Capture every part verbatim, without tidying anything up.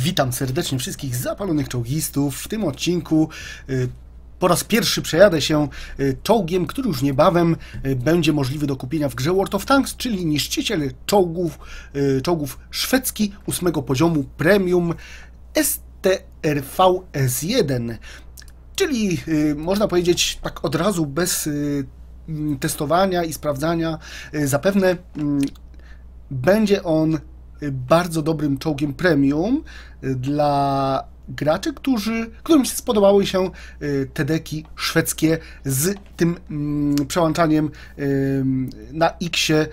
Witam serdecznie wszystkich zapalonych czołgistów. W tym odcinku y, po raz pierwszy przejadę się y, czołgiem, który już niebawem y, będzie możliwy do kupienia w grze World of Tanks, czyli niszczyciel czołgów, y, czołgów szwedzki ósmego poziomu Premium S T R V S jeden. Czyli y, można powiedzieć tak od razu, bez y, testowania i sprawdzania, y, zapewne y, będzie on bardzo dobrym czołgiem premium dla graczy, którzy, którym się spodobały się te deki szwedzkie z tym przełączaniem na X-ie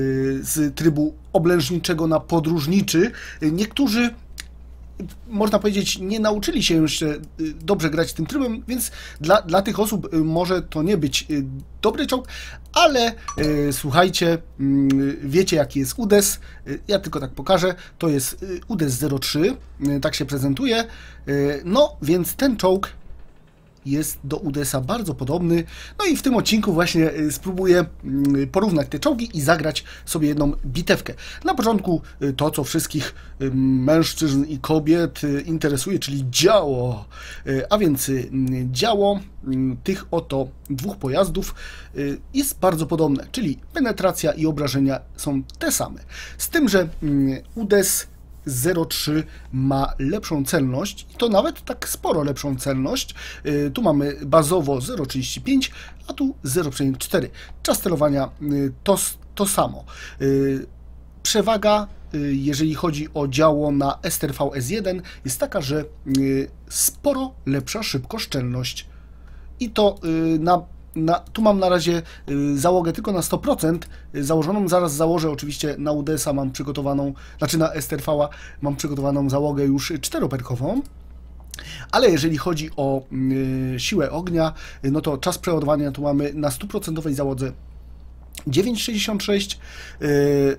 z trybu oblężniczego na podróżniczy. Niektórzy, można powiedzieć, nie nauczyli się jeszcze dobrze grać tym trybem, więc dla, dla tych osób może to nie być dobry czołg, ale e, słuchajcie, m, wiecie jaki jest U D E S, ja tylko tak pokażę, to jest U D E S zero trzy, tak się prezentuje, e, no więc ten czołg jest do U D E S a bardzo podobny. No i w tym odcinku właśnie spróbuję porównać te czołgi i zagrać sobie jedną bitewkę. Na początku to, co wszystkich mężczyzn i kobiet interesuje, czyli działo. A więc działo tych oto dwóch pojazdów jest bardzo podobne, czyli penetracja i obrażenia są te same. Z tym, że U D E S zero trzy ma lepszą celność i to nawet tak sporo lepszą celność. Tu mamy bazowo zero przecinek trzydzieści pięć, a tu zero przecinek cztery. Czas sterowania to, to samo. Przewaga, jeżeli chodzi o działo na S T R V S jeden, jest taka, że sporo lepsza szybkoszczelność. I to na Na, tu mam na razie y, załogę tylko na sto procent y, założoną, zaraz założę oczywiście na U D E S a mam przygotowaną, znaczy na S T R V a mam przygotowaną załogę już czteroperkową, ale jeżeli chodzi o y, siłę ognia, y, no to czas przeładowania tu mamy na stu procent załodze dziewięć przecinek sześćdziesiąt sześć y,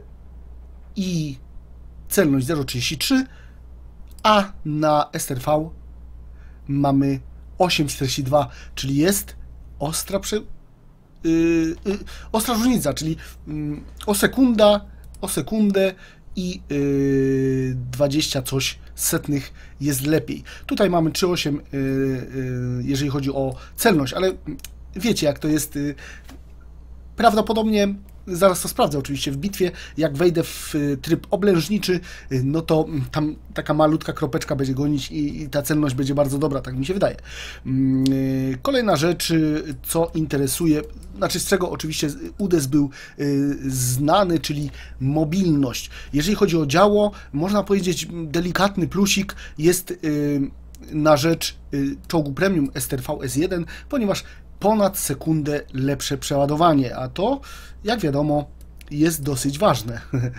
i celność zero przecinek trzydzieści trzy, a na S T R V mamy osiem przecinek czterdzieści dwa, czyli jest ostra, prze, yy, yy, ostra różnica, czyli yy, o sekunda, o sekundę i yy, dwadzieścia coś setnych jest lepiej. Tutaj mamy trzy przecinek osiem, yy, yy, jeżeli chodzi o celność, ale wiecie jak to jest. Yy, prawdopodobnie zaraz to sprawdzę oczywiście w bitwie, jak wejdę w tryb oblężniczy, no to tam taka malutka kropeczka będzie gonić i, i ta celność będzie bardzo dobra, tak mi się wydaje. Kolejna rzecz, co interesuje, znaczy z czego oczywiście U D E S był znany, czyli mobilność. Jeżeli chodzi o działo, można powiedzieć delikatny plusik jest na rzecz czołgu premium S T R V S jeden, ponieważ ponad sekundę lepsze przeładowanie, a to, jak wiadomo, jest dosyć ważne.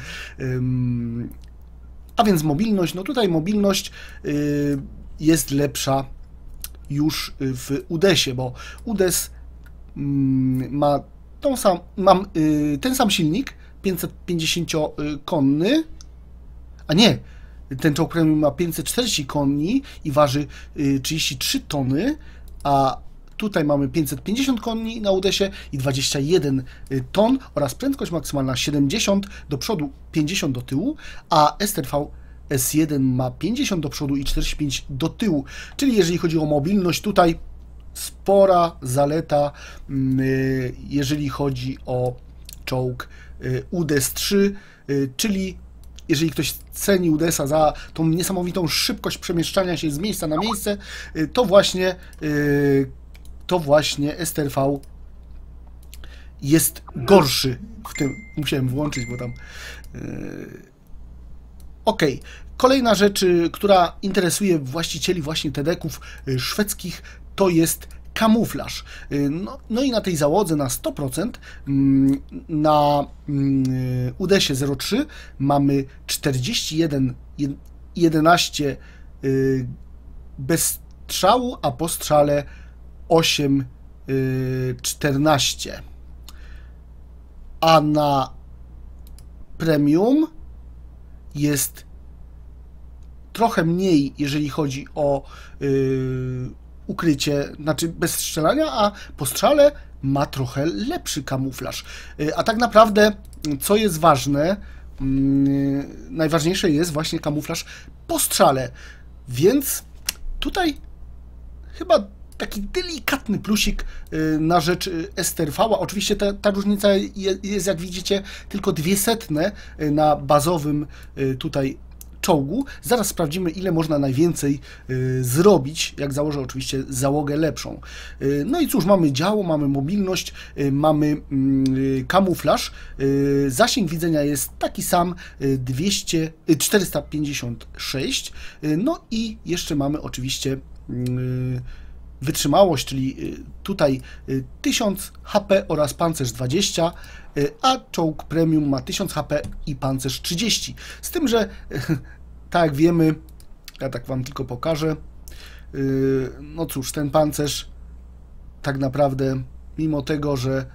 A więc mobilność, no tutaj mobilność jest lepsza już w U D E S ie, bo U D E S ma tą sam, mam ten sam silnik, pięćset pięćdziesiąt konny, a nie, ten czołg premium ma pięćset czterdzieści koni i waży trzydzieści trzy tony, a tutaj mamy pięćset pięćdziesiąt koni na U D E S ie i dwadzieścia jeden ton oraz prędkość maksymalna siedemdziesiąt do przodu, pięćdziesiąt do tyłu, a S T R V S jeden ma pięćdziesiąt do przodu i czterdzieści pięć do tyłu. Czyli jeżeli chodzi o mobilność, tutaj spora zaleta, jeżeli chodzi o czołg U D E S trzy, czyli jeżeli ktoś ceni U D E S a za tą niesamowitą szybkość przemieszczania się z miejsca na miejsce, to właśnie to właśnie S T R V jest gorszy w tym. Musiałem włączyć, bo tam... Yy... Ok. Kolejna rzecz, która interesuje właścicieli właśnie te deków szwedzkich, to jest kamuflaż. No, no i na tej załodze na sto procent na U D E S ie zero trzy mamy czterdzieści jeden jedenaście bez strzału, a po strzale osiem czternaście. A na premium jest trochę mniej, jeżeli chodzi o yy, ukrycie, znaczy bez strzelania, a po strzale ma trochę lepszy kamuflaż. Yy, a tak naprawdę, co jest ważne, yy, najważniejsze jest właśnie kamuflaż po strzale. Więc tutaj chyba taki delikatny plusik na rzecz S T R V-a. Oczywiście ta, ta różnica jest, jak widzicie, tylko dwie setne na bazowym tutaj czołgu. Zaraz sprawdzimy, ile można najwięcej zrobić, jak założę oczywiście załogę lepszą. No i cóż, mamy działo, mamy mobilność, mamy kamuflaż. Zasięg widzenia jest taki sam, dwieście, czterysta pięćdziesiąt sześć. No i jeszcze mamy oczywiście wytrzymałość, czyli tutaj tysiąc H P oraz pancerz dwadzieścia, a czołg premium ma tysiąc H P i pancerz trzydzieści. Z tym, że tak jak wiemy, ja tak wam tylko pokażę, no cóż, ten pancerz tak naprawdę, mimo tego, że,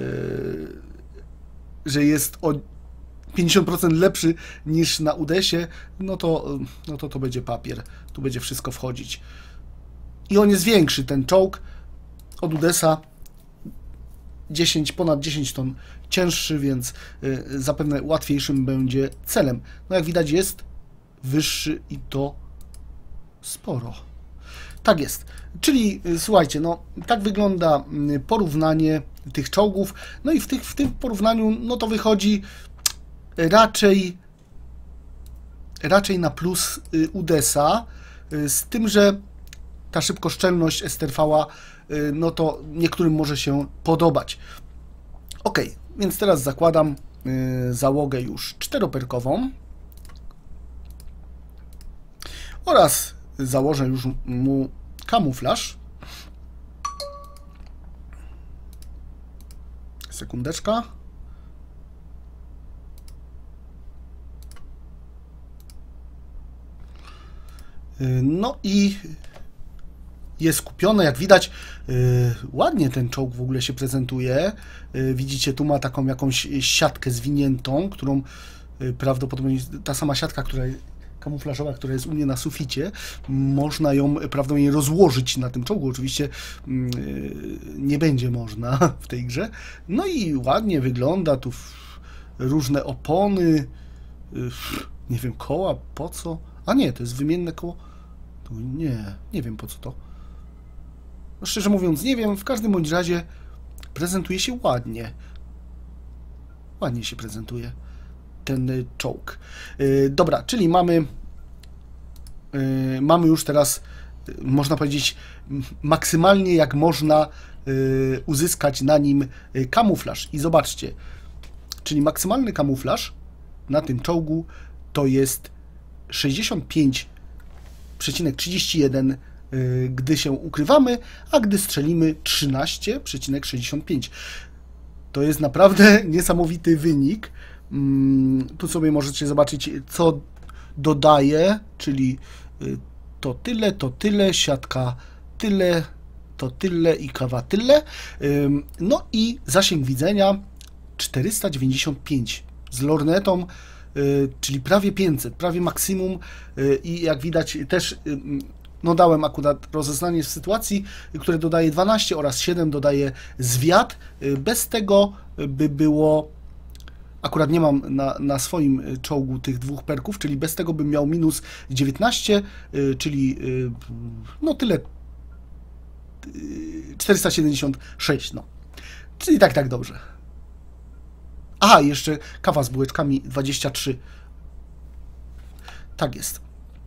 że jest o pięćdziesiąt procent lepszy niż na U D E S-ie, no to, no to to będzie papier. Tu będzie wszystko wchodzić. I on jest większy, ten czołg, od U D E S-a, dziesięć, ponad dziesięć ton cięższy, więc y, zapewne łatwiejszym będzie celem. No jak widać, jest wyższy i to sporo. Tak jest. Czyli y, słuchajcie, no tak wygląda y, porównanie tych czołgów. No i w, tych, w tym porównaniu, no to wychodzi raczej raczej na plus y, U D E S-a, y, z tym, że ta szybkoszczelność S T R V-a, no to niektórym może się podobać. Ok, więc teraz zakładam y, załogę już czteroperkową oraz założę już mu kamuflaż. Sekundeczka. Y, no i jest kupione, jak widać, yy, ładnie ten czołg w ogóle się prezentuje. Yy, widzicie, tu ma taką jakąś siatkę zwiniętą, którą yy, prawdopodobnie ta sama siatka, która kamuflażowa, która jest u mnie na suficie, można ją prawdopodobnie rozłożyć na tym czołgu. Oczywiście yy, nie będzie można w tej grze. No i ładnie wygląda, tu różne opony, yy, nie wiem, koła, po co? A nie, to jest wymienne koło. Tu nie, nie wiem po co to. No szczerze mówiąc, nie wiem, w każdym bądź razie prezentuje się ładnie. Ładnie się prezentuje ten czołg. Yy, dobra, czyli mamy yy, mamy już teraz, yy, można powiedzieć, maksymalnie jak można yy, uzyskać na nim yy, kamuflaż. I zobaczcie, czyli maksymalny kamuflaż na tym czołgu to jest sześćdziesiąt pięć przecinek trzydzieści jeden, gdy się ukrywamy, a gdy strzelimy trzynaście przecinek sześćdziesiąt pięć. To jest naprawdę niesamowity wynik. Tu sobie możecie zobaczyć, co dodaje, czyli to tyle, to tyle, siatka tyle, to tyle i kawa tyle. No i zasięg widzenia czterysta dziewięćdziesiąt pięć z lornetą, czyli prawie pięćset, prawie maksimum, i jak widać też no dałem akurat rozeznanie w sytuacji, które dodaje dwanaście oraz siedem dodaje zwiat. Bez tego by było, akurat nie mam na, na swoim czołgu tych dwóch perków, czyli bez tego bym miał minus dziewiętnaście, czyli no tyle, czterysta siedemdziesiąt sześć, no. Czyli tak, tak dobrze. Aha, jeszcze kawa z bułeczkami dwadzieścia trzy. Tak jest.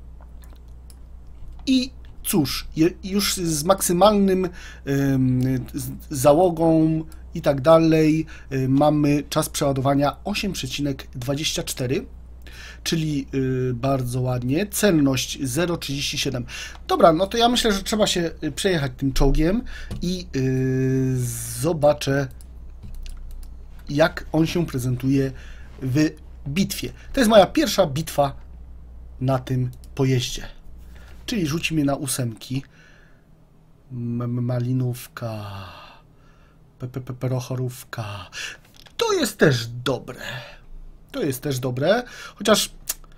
I cóż, już z maksymalnym z załogą i tak dalej mamy czas przeładowania osiem przecinek dwadzieścia cztery, czyli bardzo ładnie. Celność zero przecinek trzydzieści siedem. Dobra, no to ja myślę, że trzeba się przejechać tym czołgiem i zobaczę, jak on się prezentuje w bitwie. To jest moja pierwsza bitwa na tym pojeździe. Czyli rzuci mnie na ósemki. Malinówka. Perochorówka. To jest też dobre. To jest też dobre. Chociaż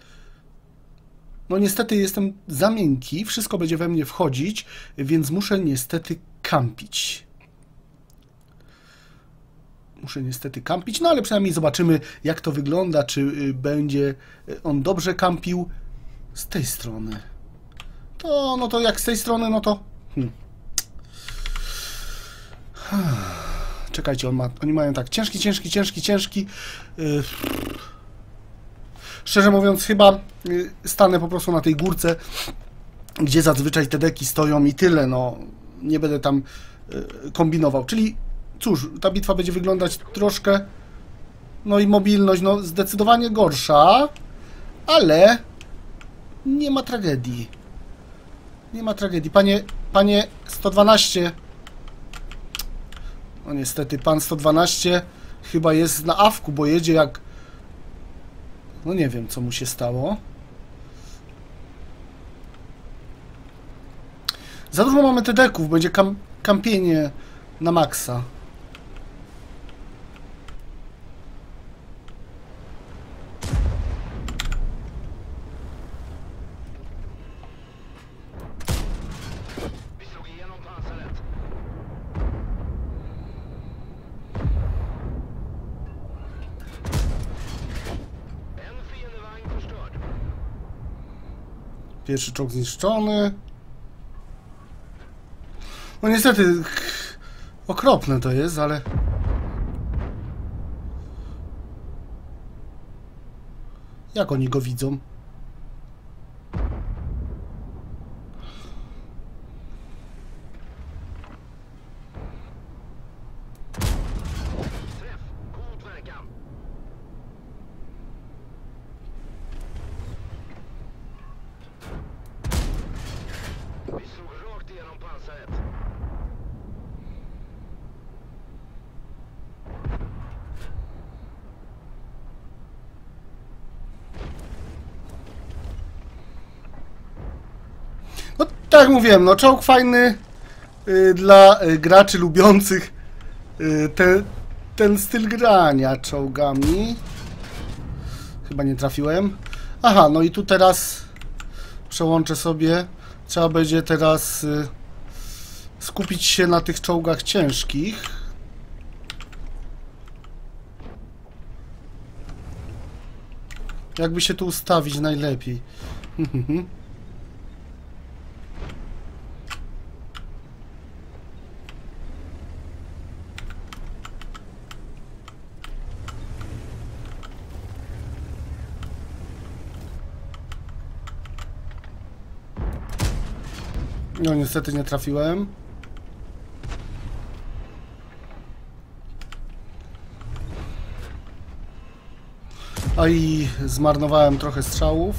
no niestety jestem za miękki. Wszystko będzie we mnie wchodzić, więc muszę niestety kampić. Muszę niestety kampić, no ale przynajmniej zobaczymy, jak to wygląda, czy y, będzie on dobrze kampił z tej strony. To, no to jak z tej strony, no to... Hmm. Czekajcie, on ma, oni mają tak ciężki, ciężki, ciężki, ciężki. Yy. Szczerze mówiąc, chyba yy, stanę po prostu na tej górce, gdzie zazwyczaj te deki stoją i tyle, no. Nie będę tam yy, kombinował. Czyli, cóż, ta bitwa będzie wyglądać troszkę... No i mobilność, no zdecydowanie gorsza, ale nie ma tragedii. Nie ma tragedii. Panie, panie sto dwanaście... No niestety, pan sto dwanaście chyba jest na awku, bo jedzie jak... No nie wiem, co mu się stało. Za dużo mamy te deków, będzie kam kampienie na maksa. Pierwszy czołg zniszczony. No niestety okropne to jest, ale... Jak oni go widzą? No tak jak mówiłem, no czołg fajny y, dla y, graczy lubiących y, te, ten styl grania czołgami. Chyba nie trafiłem. Aha, no i tu teraz przełączę sobie. Trzeba będzie teraz y, skupić się na tych czołgach ciężkich. Jakby się tu ustawić najlepiej. No niestety nie trafiłem. A i zmarnowałem trochę strzałów.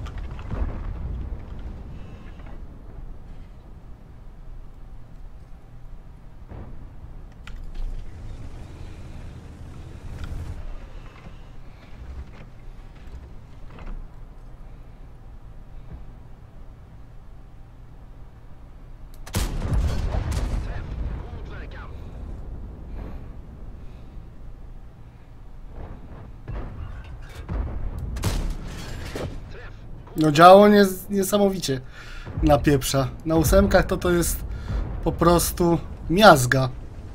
No działo nies niesamowicie na pieprza. Na ósemkach to to jest po prostu miazga.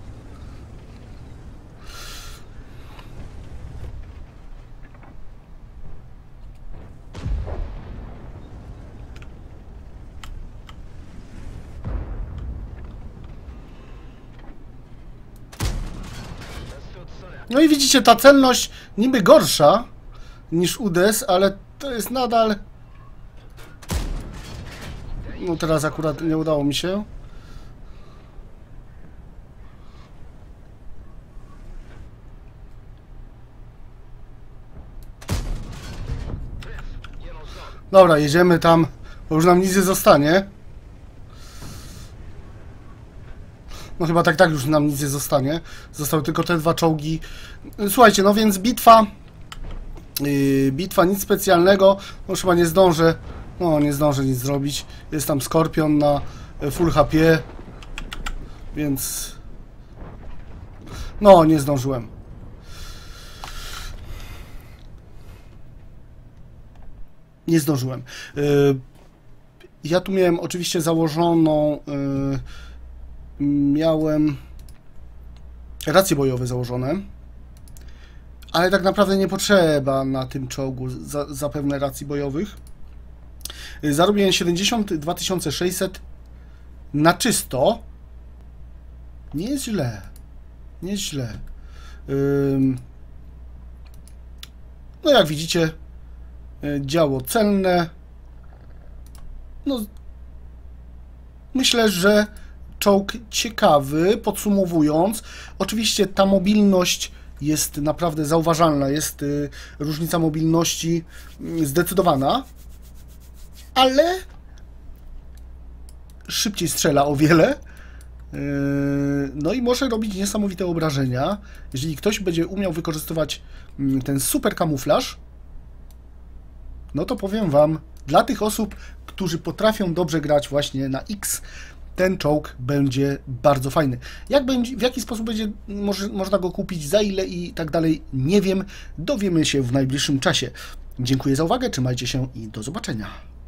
No i widzicie, ta celność niby gorsza niż U D E S, ale to jest nadal... No teraz akurat nie udało mi się. Dobra, jedziemy tam, bo już nam nic nie zostanie. No chyba tak, tak już nam nic nie zostanie. Zostały tylko te dwa czołgi. Słuchajcie, no więc bitwa... Yy, bitwa, nic specjalnego. No chyba nie zdążę. No nie zdążę nic zrobić. Jest tam Skorpion na full H P. Więc... No, nie zdążyłem. Nie zdążyłem. Yy, ja tu miałem oczywiście założoną... Yy, miałem racje bojowe założone. ale tak naprawdę nie potrzeba na tym czołgu za, zapewne racji bojowych. Zarobiłem siedemdziesiąt dwa tysiące sześćset na czysto. Nie jest źle. Nie jest źle. Ym... No jak widzicie, działo celne. No, myślę, że czołg ciekawy, podsumowując. Oczywiście ta mobilność jest naprawdę zauważalna, jest y, różnica mobilności y, zdecydowana, ale szybciej strzela o wiele, y, no i może robić niesamowite obrażenia. Jeżeli ktoś będzie umiał wykorzystywać y, ten super kamuflaż, no to powiem wam, dla tych osób, którzy potrafią dobrze grać właśnie na X, ten czołg będzie bardzo fajny. Jak będzie, w jaki sposób będzie może, można go kupić, za ile i tak dalej, nie wiem. Dowiemy się w najbliższym czasie. Dziękuję za uwagę, trzymajcie się i do zobaczenia.